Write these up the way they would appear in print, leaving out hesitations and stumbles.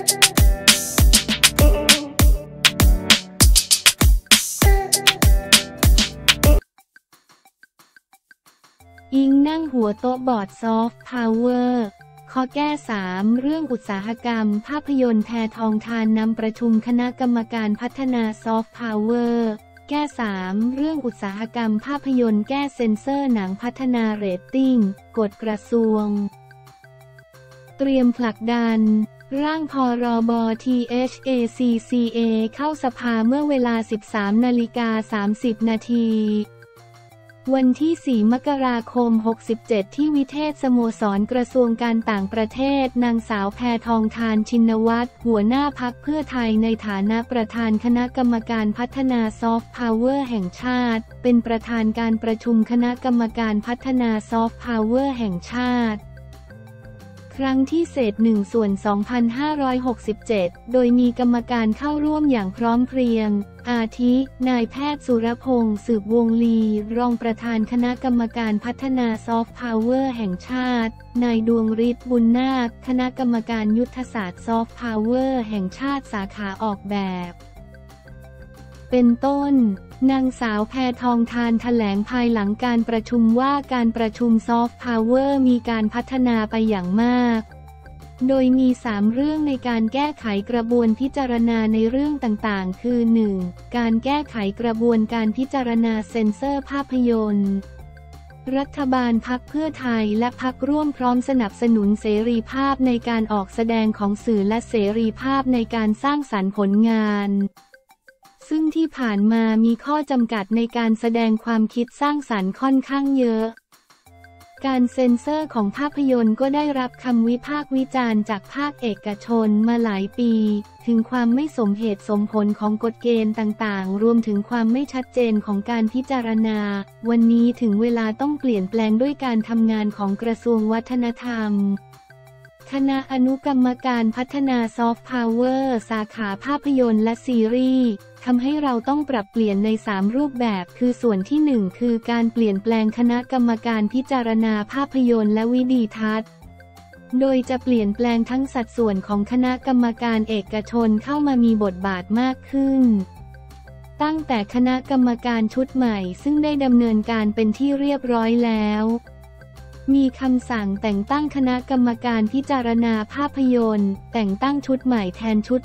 อิงนั่งหัวโต๊ะบอร์ดซอฟต์พาวเวอร์ข้อแก้ 3 เรื่องอุตสาหกรรมภาพยนตร์แพทองธารนำประชุมคณะกรรมการพัฒนาซอฟต์พาวเวอร์แก้ 3 เรื่องอุตสาหกรรมภาพยนตร์แก้เซ็นเซอร์หนังพัฒนาเรตติ้งกฎกระทรวงเตรียมผลักดันร่างพรบ THACCA เข้าสภาเมื่อเวลา 13:30 นาทีวันที่ 4 มกราคม 67 ที่วิเทศสโมสรกระทรวงการต่างประเทศนางสาวแพทองธารชินวัตรหัวหน้าพรรคเพื่อไทยในฐานะประธานคณะกรรมการพัฒนาซอฟต์พาวเวอร์แห่งชาติเป็นประธานการประชุมคณะกรรมการพัฒนาซอฟต์พาวเวอร์แห่งชาติครั้งที่เศษ1/2567 โดยมีกรรมการเข้าร่วมอย่างพร้อมเพรียงอาทิ นายแพทย์สุรพงษ์สืบวงศ์ลีรองประธานคณะกรรมการพัฒนาซอฟต์พาวเวอร์แห่งชาตินายดวงฤทธิ์บุญนาคคณะกรรมการยุทธศาสตร์ซอฟต์พาวเวอร์แห่งชาติสาขาออกแบบเป็นต้นนางสาวแพทองธารแถลงภายหลังการประชุมว่าการประชุมซอฟต์พาวเวอร์มีการพัฒนาไปอย่างมากโดยมี 3 เรื่องในการแก้ไขกระบวนพิจารณาในเรื่องต่างๆคือ 1. การแก้ไขกระบวนการพิจารณาเซ็นเซอร์ภาพยนตร์รัฐบาลพรรคเพื่อไทยและพรรคร่วมพร้อมสนับสนุนเสรีภาพในการออกแสดงของสื่อและเสรีภาพในการสร้างสรรค์ผลงานซึ่งที่ผ่านมามีข้อจำกัดในการแสดงความคิดสร้างสรรค์ค่อนข้างเยอะการเซ็นเซอร์ของภาพยนตร์ก็ได้รับคำวิพากษ์วิจารณ์จากภาคเอกชนมาหลายปีถึงความไม่สมเหตุสมผลของกฎเกณฑ์ต่างๆรวมถึงความไม่ชัดเจนของการพิจารณาวันนี้ถึงเวลาต้องเปลี่ยนแปลงด้วยการทำงานของกระทรวงวัฒนธรรมคณะอนุกรรมการพัฒนาซอฟต์พาวเวอร์สาขาภาพยนตร์และซีรีส์ทำให้เราต้องปรับเปลี่ยนใน 3 รูปแบบคือส่วนที่ 1 คือการเปลี่ยนแปลงคณะกรรมการพิจารณาภาพยนตร์และวิดีทัศน์โดยจะเปลี่ยนแปลงทั้งสัดส่วนของคณะกรรมการเอกชนเข้ามามีบทบาทมากขึ้นตั้งแต่คณะกรรมการชุดใหม่ซึ่งได้ดำเนินการเป็นที่เรียบร้อยแล้วมีคำสั่งแต่งตั้งคณะกรรมการพิจารณาภาพยนตร์แต่งตั้งชุดใหม่แทนชุด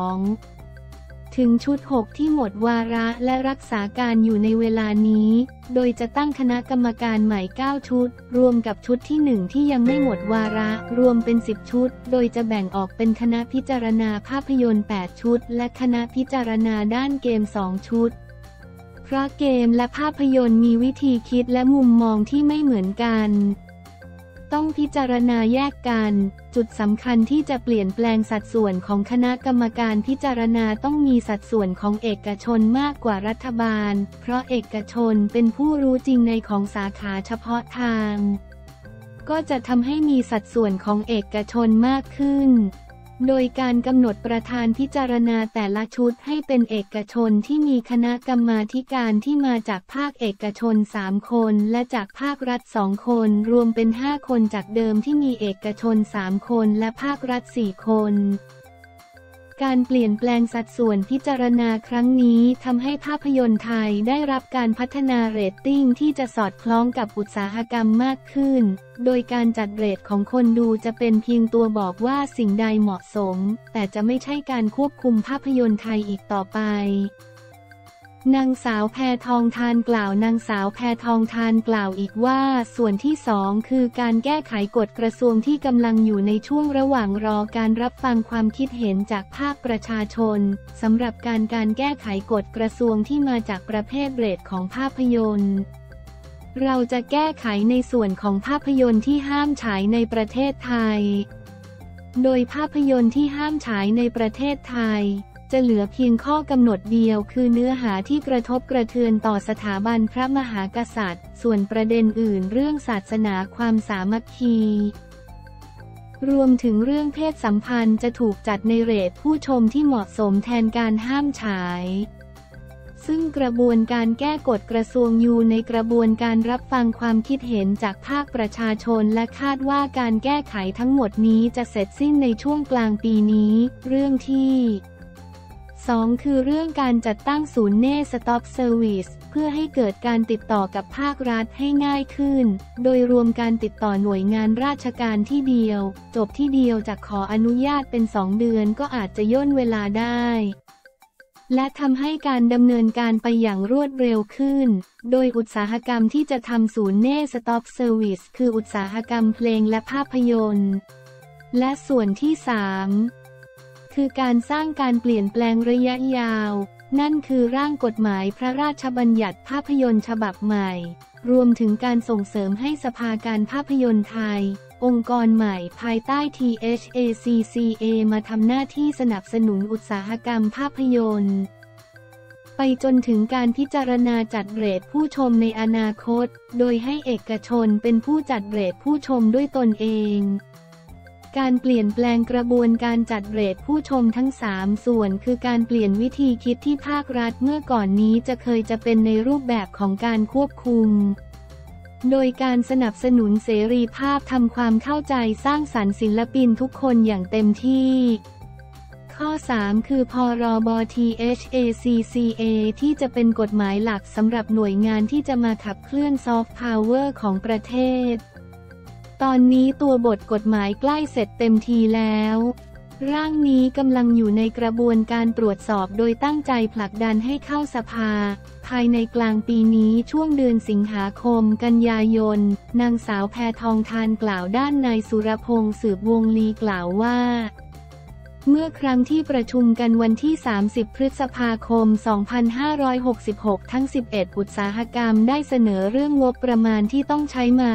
2 ถึงชุด 6 ที่หมดวาระและรักษาการอยู่ในเวลานี้โดยจะตั้งคณะกรรมการใหม่ 9 ชุดรวมกับชุดที่ 1 ที่ยังไม่หมดวาระรวมเป็น 10 ชุดโดยจะแบ่งออกเป็นคณะพิจารณาภาพยนตร์ 8 ชุดและคณะพิจารณาด้านเกม 2 ชุดเพราะเกมและภาพยนตร์มีวิธีคิดและมุมมองที่ไม่เหมือนกันต้องพิจารณาแยกกันจุดสำคัญที่จะเปลี่ยนแปลงสัดส่วนของคณะกรรมการพิจารณาต้องมีสัดส่วนของเอกชนมากกว่ารัฐบาลเพราะเอกชนเป็นผู้รู้จริงในของสาขาเฉพาะทางก็จะทำให้มีสัดส่วนของเอกชนมากขึ้นโดยการกำหนดประธานพิจารณาแต่ละชุดให้เป็นเอกชนที่มีคณะกรรมาธิการที่มาจากภาคเอกชน 3 คนและจากภาครัฐ 2 คนรวมเป็น 5 คนจากเดิมที่มีเอกชน 3 คนและภาครัฐ 4 คนการเปลี่ยนแปลงสัดส่วนพิจารณาครั้งนี้ทำให้ภาพยนตร์ไทยได้รับการพัฒนาเรตติ้งที่จะสอดคล้องกับอุตสาหกรรมมากขึ้นโดยการจัดเรตของคนดูจะเป็นเพียงตัวบอกว่าสิ่งใดเหมาะสมแต่จะไม่ใช่การควบคุมภาพยนตร์ไทยอีกต่อไปนางสาวแพทองธารกล่าวนางสาวแพทองธารกล่าวอีกว่าส่วนที่ 2 คือการแก้ไขกฎกระทรวงที่กำลังอยู่ในช่วงระหว่างรอการรับฟังความคิดเห็นจากภาคประชาชนสำหรับการแก้ไขกฎกระทรวงที่มาจากประเภทเรตของภาพยนตร์เราจะแก้ไขในส่วนของภาพยนตร์ที่ห้ามฉายในประเทศไทยโดยภาพยนตร์ที่ห้ามฉายในประเทศไทยจะเหลือเพียงข้อกำหนดเดียวคือเนื้อหาที่กระทบกระเทือนต่อสถาบันพระมหากษัตริย์ส่วนประเด็นอื่นเรื่องศาสนาความสามัคคีรวมถึงเรื่องเพศสัมพันธ์จะถูกจัดในเรทผู้ชมที่เหมาะสมแทนการห้ามฉายซึ่งกระบวนการแก้กฎกระทรวงอยู่ในกระบวนการรับฟังความคิดเห็นจากภาคประชาชนและคาดว่าการแก้ไขทั้งหมดนี้จะเสร็จสิ้นในช่วงกลางปีนี้ เรื่องที่2 คือเรื่องการจัดตั้งศูนย์เน่สต็อปเซอร์วิสเพื่อให้เกิดการติดต่อกับภาครัฐให้ง่ายขึ้นโดยรวมการติดต่อหน่วยงานราชการที่เดียวจบที่เดียวจากขออนุญาตเป็น2 เดือนก็อาจจะย่นเวลาได้และทำให้การดำเนินการไปอย่างรวดเร็วขึ้นโดยอุตสาหกรรมที่จะทำศูนย์เน่สต็อปเซอร์วิสคืออุตสาหกรรมเพลงและภาพยนตร์และส่วนที่3คือการสร้างการเปลี่ยนแปลงระยะยาวนั่นคือร่างกฎหมายพระราชบัญญัติภาพยนตร์ฉบับใหม่รวมถึงการส่งเสริมให้สภาการภาพยนตร์ไทยองค์กรใหม่ภายใต้ THACCA มาทำหน้าที่สนับสนุนอุตสาหกรรมภาพยนตร์ไปจนถึงการพิจารณาจัดเรทผู้ชมในอนาคตโดยให้เอกชนเป็นผู้จัดเรทผู้ชมด้วยตนเองการเปลี่ยนแปลงกระบวนการจัดเรทผู้ชมทั้ง3ส่วนคือการเปลี่ยนวิธีคิดที่ภาครัฐเมื่อก่อนนี้จะเป็นในรูปแบบของการควบคุมโดยการสนับสนุนเสรีภาพทำความเข้าใจสร้างสรรค์ศิลปินทุกคนอย่างเต็มที่ข้อ3คือพรบ THACCA ที่จะเป็นกฎหมายหลักสำหรับหน่วยงานที่จะมาขับเคลื่อนซอฟต์พาวเวอร์ของประเทศตอนนี้ตัวบทกฎหมายใกล้เสร็จเต็มทีแล้วร่างนี้กำลังอยู่ในกระบวนการตรวจสอบโดยตั้งใจผลักดันให้เข้าสภาภายในกลางปีนี้ช่วงเดือนสิงหาคมกันยายนนางสาวแพทองธารกล่าวด้านนายสุรพงษ์สืบวงลีกล่าวว่าเมื่อครั้งที่ประชุมกันวันที่30 พฤษภาคม 2566 ทั้ง 11 อุตสาหกรรมได้เสนอเรื่องงบประมาณที่ต้องใช้มา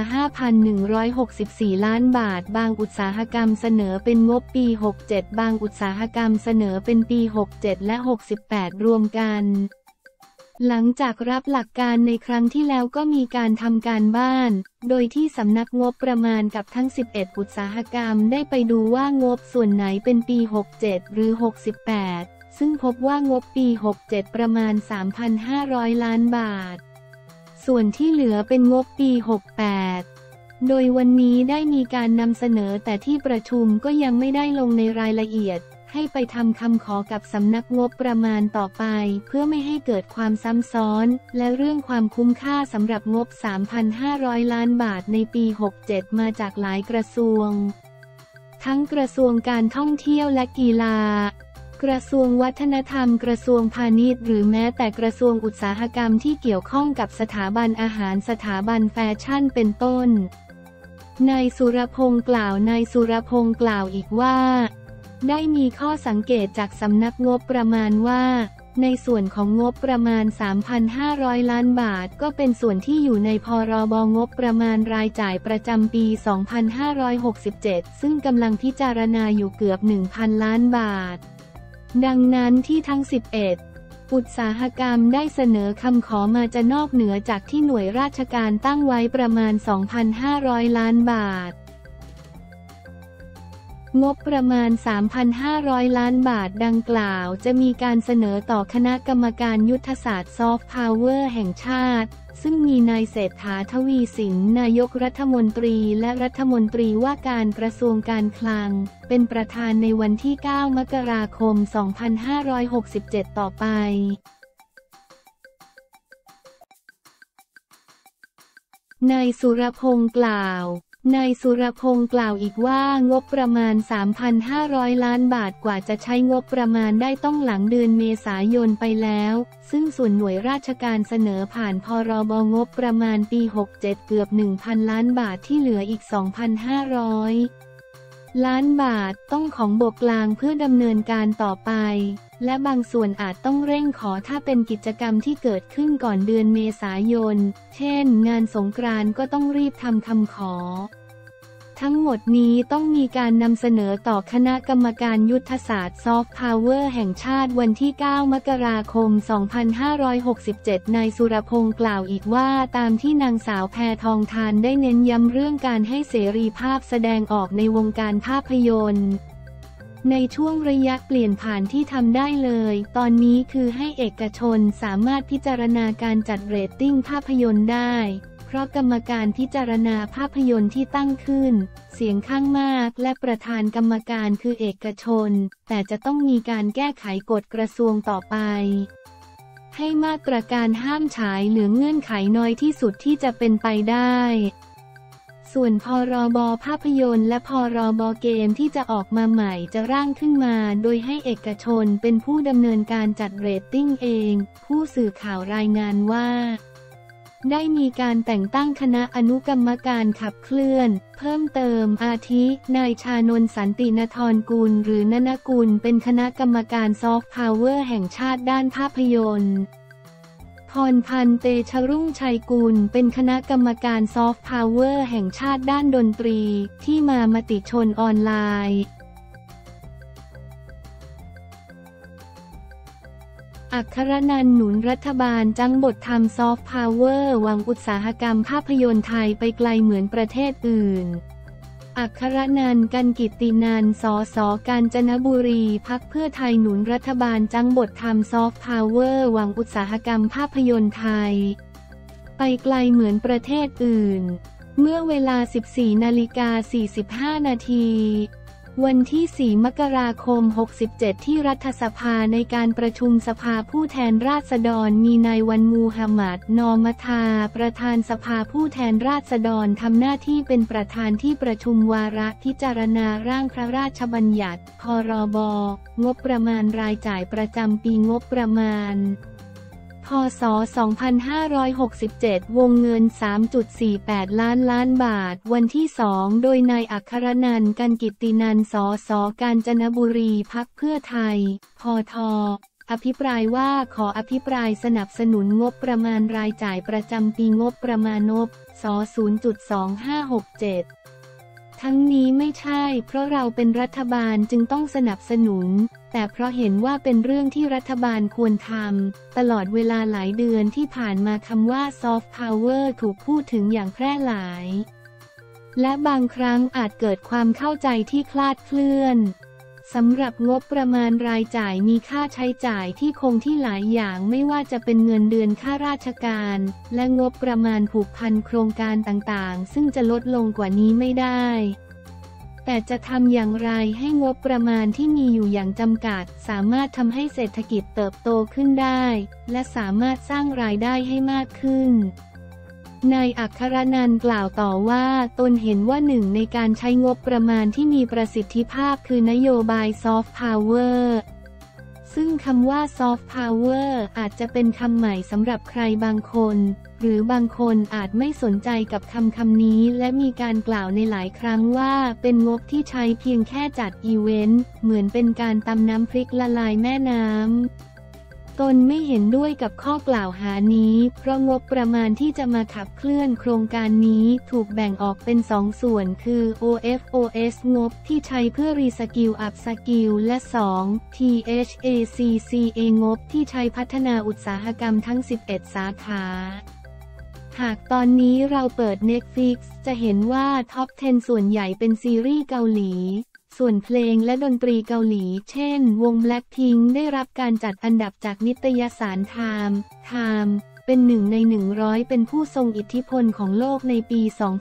5,164 ล้านบาทบางอุตสาหกรรมเสนอเป็นงบปี 67 บางอุตสาหกรรมเสนอเป็นปี 67 และ 68 รวมกันหลังจากรับหลักการในครั้งที่แล้วก็มีการทำการบ้านโดยที่สำนักงบประมาณกับทั้ง 11 อุตสาหกรรมได้ไปดูว่างบส่วนไหนเป็นปี 67 หรือ 68 ซึ่งพบว่างบปี 67 ประมาณ 3,500 ล้านบาทส่วนที่เหลือเป็นงบปี 68 โดยวันนี้ได้มีการนำเสนอแต่ที่ประชุมก็ยังไม่ได้ลงในรายละเอียดให้ไปทำคำขอกับสำนักงบประมาณต่อไปเพื่อไม่ให้เกิดความซ้ำซ้อนและเรื่องความคุ้มค่าสำหรับงบ 3,500 ล้านบาทในปี 67 มาจากหลายกระทรวงทั้งกระทรวงการท่องเที่ยวและกีฬากระทรวงวัฒนธรรมกระทรวงพาณิชย์หรือแม้แต่กระทรวงอุตสาหกรรมที่เกี่ยวข้องกับสถาบันอาหารสถาบันแฟชั่นเป็นต้นนายสุรพงษ์กล่าวอีกว่าได้มีข้อสังเกตจากสำนักงบประมาณว่าในส่วนของงบประมาณ 3,500 ล้านบาทก็เป็นส่วนที่อยู่ในพรบงบประมาณรายจ่ายประจำปี 2567 ซึ่งกำลังพิจารณาอยู่เกือบ 1,000 ล้านบาทดังนั้นที่ทั้ง 11 อุตสาหกรรมได้เสนอคำขอมาจะนอกเหนือจากที่หน่วยราชการตั้งไว้ประมาณ 2,500 ล้านบาทงบประมาณ 3,500 ล้านบาทดังกล่าวจะมีการเสนอต่อคณะกรรมการยุทธศาสตร์ซอฟต์พาวเวอร์แห่งชาติซึ่งมีนายเศรษฐา ทวีสินนายกรัฐมนตรีและรัฐมนตรีว่าการกระทรวงการคลังเป็นประธานในวันที่ 9 มกราคม 2567 ต่อไปนายสุรพงษ์กล่าวนายสุรพงษ์กล่าวอีกว่างบประมาณ 3,500 ล้านบาทกว่าจะใช้งบประมาณได้ต้องหลังเดือนเมษายนไปแล้วซึ่งส่วนหน่วยราชการเสนอผ่านพรบงบประมาณปี 67 เกือบ 1,000 ล้านบาทที่เหลืออีก 2,500 ล้านบาทต้องของบกกลางเพื่อดำเนินการต่อไปและบางส่วนอาจต้องเร่งขอถ้าเป็นกิจกรรมที่เกิดขึ้นก่อนเดือนเมษายนเช่นงานสงกรานต์ก็ต้องรีบทำคำขอทั้งหมดนี้ต้องมีการนำเสนอต่อคณะกรรมการยุทธศาสตร์ซอฟต์พาวเวอร์แห่งชาติวันที่ 9 มกราคม 2567 นายสุรพงษ์กล่าวอีกว่าตามที่นางสาวแพทองธารได้เน้นย้ำเรื่องการให้เสรีภาพแสดงออกในวงการภาพยนตร์ในช่วงระยะเปลี่ยนผ่านที่ทำได้เลยตอนนี้คือให้เอกชนสามารถพิจารณาการจัดเรตติ้งภาพยนตร์ได้เพราะกรรมการพิจารณาภาพยนตร์ที่ตั้งขึ้นเสียงข้างมากและประธานกรรมการคือเอกชนแต่จะต้องมีการแก้ไขกฎกระทรวงต่อไปให้มาตรการห้ามฉายเหลือเงื่อนไขน้อยที่สุดที่จะเป็นไปได้ส่วนพรบ.ภาพยนตร์และพรบ.เกมที่จะออกมาใหม่จะร่างขึ้นมาโดยให้เอกชนเป็นผู้ดำเนินการจัดเรตติ้งเองผู้สื่อข่าวรายงานว่าได้มีการแต่งตั้งคณะอนุกรรมการขับเคลื่อนเพิ่มเติมอาทินายชานนท์สันตินทรกุลหรือนนกุลเป็นคณะกรรมการซอฟต์พาวเวอร์แห่งชาติด้านภาพยนตร์พรพันธ์เตชะรุ่งชัยกุลเป็นคณะกรรมการซอฟต์พาวเวอร์แห่งชาติด้านดนตรีที่มามติชนออนไลน์อัครนันท์หนุนรัฐบาลจังบททำซอฟต์พาวเวอร์หวังอุตสาหกรรมภาพยนตร์ไทยไปไกลเหมือนประเทศอื่นอัครนันท์ กันกิตตินันท์ สส.กาญจนบุรีพรรคเพื่อไทยหนุนรัฐบาลจังบททำซอฟต์พาวเวอร์หวังอุตสาหกรรมภาพยนตร์ไทยไปไกลเหมือนประเทศอื่นเมื่อเวลา 14:45 นาทีวันที่ 4 มกราคม 67ที่รัฐสภาในการประชุมสภาผู้แทนราษฎรมีนายวันมูฮัมหมัด นอมทาประธานสภาผู้แทนราษฎรทำหน้าที่เป็นประธานที่ประชุมวาระพิจารณาร่างพระราชบัญญัติพรบ.งบประมาณรายจ่ายประจำปีงบประมาณพ.ศ. 2567 วงเงิน 3.48 ล้านบาทวันที่ 2 โดยนายอัครนันท์ กันกิตตินันท์ สส.กาญจนบุรีพรรคเพื่อไทย พท.อภิปรายว่าขออภิปรายสนับสนุนงบประมาณรายจ่ายประจำปีงบประมาณศ. 0.2567 ทั้งนี้ไม่ใช่เพราะเราเป็นรัฐบาลจึงต้องสนับสนุนแต่เพราะเห็นว่าเป็นเรื่องที่รัฐบาลควรทำตลอดเวลาหลายเดือนที่ผ่านมาคำว่าซอฟต์พาวเวอร์ถูกพูดถึงอย่างแพร่หลายและบางครั้งอาจเกิดความเข้าใจที่คลาดเคลื่อนสำหรับงบประมาณรายจ่ายมีค่าใช้จ่ายที่คงที่หลายอย่างไม่ว่าจะเป็นเงินเดือนข้าราชการและงบประมาณผูกพันโครงการต่างๆซึ่งจะลดลงกว่านี้ไม่ได้แต่จะทำอย่างไรให้งบประมาณที่มีอยู่อย่างจำกัดสามารถทำให้เศรษฐกิจเติบโตขึ้นได้และสามารถสร้างรายได้ให้มากขึ้นนายอัครนันท์กล่าวต่อว่าตนเห็นว่าหนึ่งในการใช้งบประมาณที่มีประสิทธิภาพคือนโยบายซอฟต์พาวเวอร์ซึ่งคำว่าซอฟต์พาวเวอร์อาจจะเป็นคำใหม่สำหรับใครบางคนหรือบางคนอาจไม่สนใจกับคำนี้และมีการกล่าวในหลายครั้งว่าเป็นงบที่ใช้เพียงแค่จัดอีเวนต์เหมือนเป็นการตำน้ำพริกละลายแม่น้ำตนไม่เห็นด้วยกับข้อกล่าวหานี้เพราะงบประมาณที่จะมาขับเคลื่อนโครงการนี้ถูกแบ่งออกเป็น2 ส่วนคือ OFOS งบที่ใช้เพื่อรีสกิลอัพสกิลและ2 THACCA งบที่ใช้พัฒนาอุตสาหกรรมทั้ง11 สาขาหากตอนนี้เราเปิด Netflix จะเห็นว่าท็อป 10 ส่วนใหญ่เป็นซีรีส์เกาหลีส่วนเพลงและดนตรีเกาหลีเช่นวง Blackpink ได้รับการจัดอันดับจากนิตยสาร Time เป็น1 ใน 100เป็นผู้ทรงอิทธิพลของโลกในปี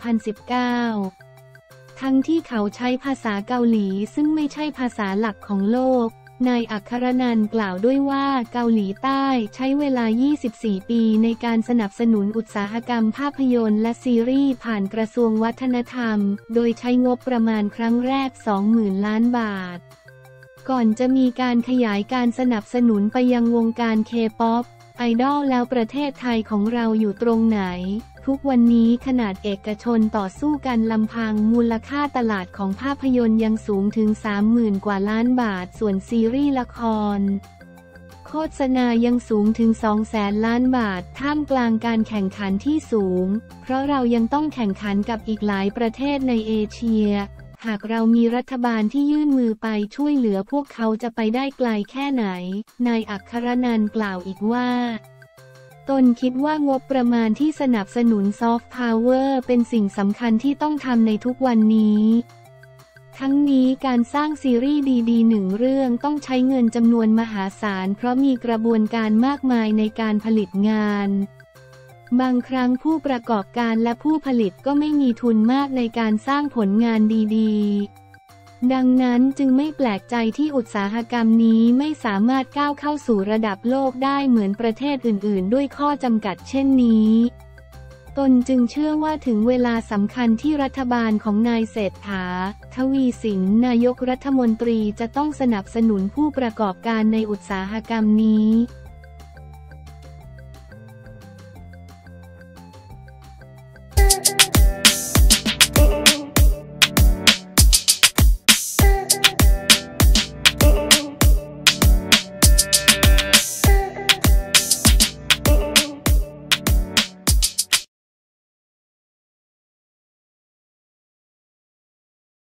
2019 ทั้งที่เขาใช้ภาษาเกาหลีซึ่งไม่ใช่ภาษาหลักของโลกนายอัครนันท์กล่าวด้วยว่าเกาหลีใต้ใช้เวลา 24 ปีในการสนับสนุนอุตสาหกรรมภาพยนตร์และซีรีส์ผ่านกระทรวงวัฒนธรรมโดยใช้งบประมาณครั้งแรก 20,000 ล้านบาทก่อนจะมีการขยายการสนับสนุนไปยังวงการเคป๊อปไอดอลแล้วประเทศไทยของเราอยู่ตรงไหนทุกวันนี้ขนาดเอกชนต่อสู้กันลำพังมูลค่าตลาดของภาพยนตร์ยังสูงถึง 30,000 กว่าล้านบาทส่วนซีรีส์ละครโฆษณายังสูงถึง 200,000 ล้านบาทท่ามกลางการแข่งขันที่สูงเพราะเรายังต้องแข่งขันกับอีกหลายประเทศในเอเชียหากเรามีรัฐบาลที่ยื่นมือไปช่วยเหลือพวกเขาจะไปได้ไกลแค่ไหนนายอัครนันท์กล่าวอีกว่าตนคิดว่างบประมาณที่สนับสนุนซอฟต์พาวเวอร์เป็นสิ่งสำคัญที่ต้องทำในทุกวันนี้ทั้งนี้การสร้างซีรีส์ดีๆหนึ่งเรื่องต้องใช้เงินจำนวนมหาศาลเพราะมีกระบวนการมากมายในการผลิตงานบางครั้งผู้ประกอบการและผู้ผลิตก็ไม่มีทุนมากในการสร้างผลงานดีๆดังนั้นจึงไม่แปลกใจที่อุตสาหกรรมนี้ไม่สามารถก้าวเข้าสู่ระดับโลกได้เหมือนประเทศอื่นๆด้วยข้อจำกัดเช่นนี้ตนจึงเชื่อว่าถึงเวลาสำคัญที่รัฐบาลของนายเศรษฐา ทวีสินนายกรัฐมนตรีจะต้องสนับสนุนผู้ประกอบการในอุตสาหกรรมนี้